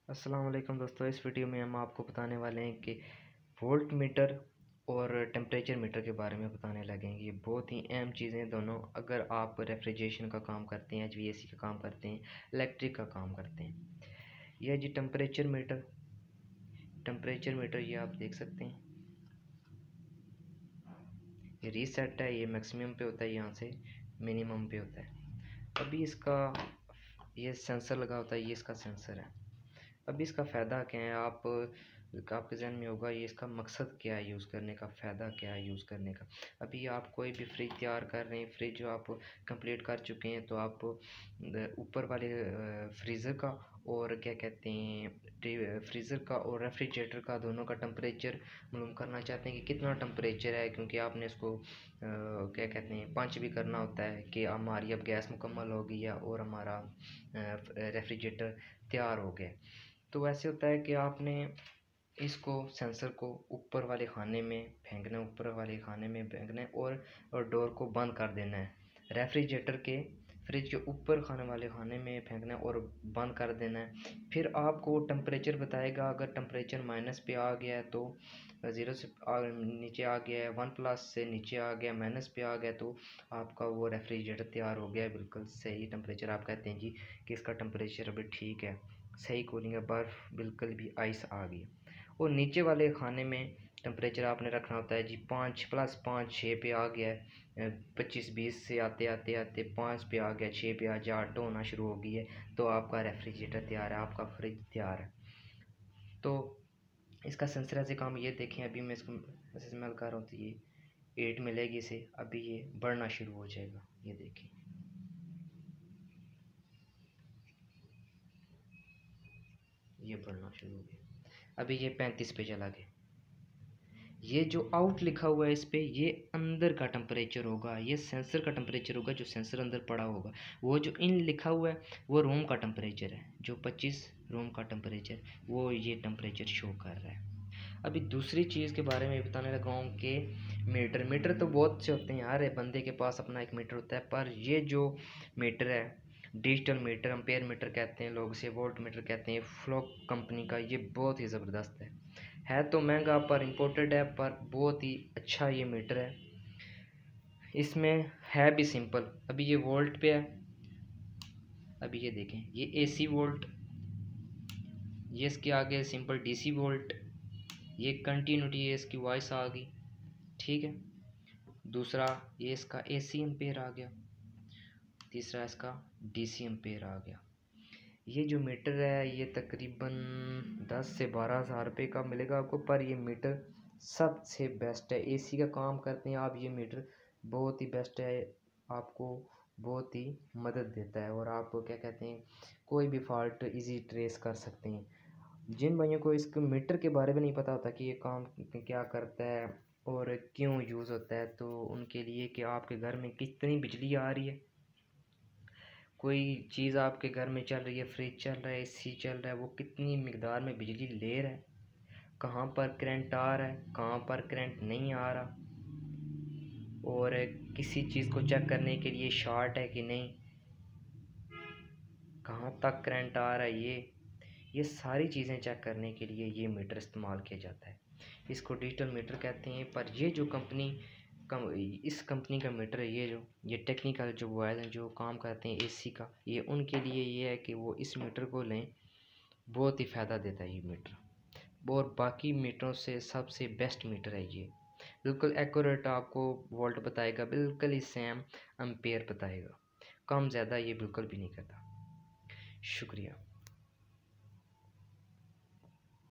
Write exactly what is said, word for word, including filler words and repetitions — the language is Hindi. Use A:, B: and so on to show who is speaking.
A: अस्सलाम वालेकुम दोस्तों, इस वीडियो में हम आपको बताने वाले हैं कि वोल्ट मीटर और टेम्परेचर मीटर के बारे में बताने लगे हैं। ये बहुत ही अहम चीज़ें दोनों, अगर आप रेफ्रिजरेशन का काम करते हैं, एच वी ए सी का काम करते हैं, इलेक्ट्रिक का काम करते हैं। यह जी टेम्परेचर मीटर टेम्परेचर मीटर ये आप देख सकते हैं, ये रीसेट है, ये मैक्सिमम पे होता है, यहाँ से मिनिमम पे होता है। अभी इसका ये सेंसर लगा होता है, ये इसका सेंसर है। अभी इसका फ़ायदा क्या है, आप आपके जहन में होगा ये इसका मकसद क्या है यूज़ करने का, फ़ायदा क्या है यूज़ करने का। अभी आप कोई भी फ्रिज तैयार कर रहे हैं, फ्रिज जो आप कंप्लीट कर चुके हैं, तो आप ऊपर वाले फ्रीज़र का और क्या कहते हैं फ्रीज़र का और रेफ्रिजरेटर का दोनों का टेम्परेचर मालूम करना चाहते हैं कि कितना टेम्परेचर है, क्योंकि आपने इसको आ, क्या कहते हैं पंच भी करना होता है कि हमारी अब गैस मुकम्मल हो गई है और हमारा रेफ्रिजरेटर तैयार हो गया। तो वैसे होता है कि आपने इसको सेंसर को ऊपर वाले खाने में फेंकना है, ऊपर वाले खाने में फेंकना है और और डोर को बंद कर देना है। रेफ्रिजरेटर के फ्रिज के ऊपर खाने वाले खाने में फेंकना है और बंद कर देना है। फिर आपको टेम्परेचर बताएगा, अगर टेम्परेचर माइनस पे आ गया है तो ज़ीरो से आ, नीचे आ गया है, वन प्लस से नीचे आ गया, माइनस पे आ गया, तो आपका वो रेफ्रिजरेटर तैयार हो गया है, बिल्कुल सही टेम्परेचर। आप कहते हैं जी कि इसका टेम्परेचर अभी ठीक है, सही कूलिंग है, बर्फ़ बिल्कुल भी आइस आ गई। और नीचे वाले खाने में टेम्परेचर आपने रखना होता है जी पाँच प्लस पाँच छः पे आ गया है, पच्चीस बीस से आते आते आते पाँच पे आ गया, छः पे आ जा आठ होना शुरू हो गई है, तो आपका रेफ्रिजरेटर तैयार है, आपका फ्रिज तैयार है। तो इसका सेंसर ऐसे काम, ये देखें अभी मैं इसको ऐसे स्मेल कर रहा हूँ तो ये एट मिलेगी इसे, अभी ये बढ़ना शुरू हो जाएगा, ये देखें ये बढ़ना शुरू हो गया, अभी ये पैंतीस पे चला गया। ये जो आउट लिखा हुआ है इस पे, ये अंदर का टेम्परेचर होगा, ये सेंसर का टेम्परेचर होगा, जो सेंसर अंदर पड़ा होगा। वो जो इन लिखा हुआ है वो रूम का टेम्परेचर है, जो पच्चीस रूम का टेम्परेचर वो ये टेम्परेचर शो कर रहा है। अभी दूसरी चीज़ के बारे में बताने लगा हूँ कि मीटर मीटर तो बहुत से होते हैं, हर बंदे के पास अपना एक मीटर होता है, पर ये जो मीटर है डिजिटल मीटर, एम्पेयर मीटर कहते हैं लोग, इसे वोल्ट मीटर कहते हैं, फ्लोक कंपनी का, ये बहुत ही ज़बरदस्त है है तो महंगा पर इम्पोर्टेड है, पर बहुत ही अच्छा ये मीटर है। इसमें है भी सिंपल, अभी ये वोल्ट पे है, अभी ये देखें ये एसी वोल्ट, ये इसके आगे सिंपल डीसी वोल्ट, ये कंटिन्यूटी है, इसकी वॉइस आ गई, ठीक है। दूसरा ये इसका एसी एम्पेयर आ गया, तीसरा इसका डीसी एम्पेयर आ गया। ये जो मीटर है ये तकरीबन दस से बारह हज़ार रुपये का मिलेगा आपको, पर ये मीटर सबसे बेस्ट है। एसी का काम करते हैं आप, ये मीटर बहुत ही बेस्ट है, आपको बहुत ही मदद देता है, और आप क्या कहते हैं कोई भी फॉल्ट इजी ट्रेस कर सकते हैं। जिन भाइयों को इस मीटर के बारे में नहीं पता होता कि ये काम क्या करता है और क्यों यूज़ होता है, तो उनके लिए कि आपके घर में कितनी बिजली आ रही है, कोई चीज़ आपके घर में चल रही है, फ्रिज चल रहा है, एसी चल रहा है, वो कितनी मिकदार में बिजली ले रहा है, कहाँ पर करंट आ रहा है, कहाँ पर करंट नहीं आ रहा, और किसी चीज़ को चेक करने के लिए शॉर्ट है कि नहीं, कहाँ तक करंट आ रहा है, ये ये सारी चीज़ें चेक करने के लिए ये मीटर इस्तेमाल किया जाता है। इसको डिजिटल मीटर कहते हैं, पर ये जो कंपनी कम इस कंपनी का मीटर है, ये जो ये टेक्निकल जो बॉयज़ हैं जो काम करते हैं एसी का, ये उनके लिए ये है कि वो इस मीटर को लें, बहुत ही फ़ायदा देता है ये मीटर, और बाकी मीटरों से सबसे बेस्ट मीटर है ये, बिल्कुल एक्यूरेट आपको वोल्ट बताएगा, बिल्कुल ही सेम एम्पेयर बताएगा, कम ज़्यादा ये बिल्कुल भी नहीं करता। शुक्रिया।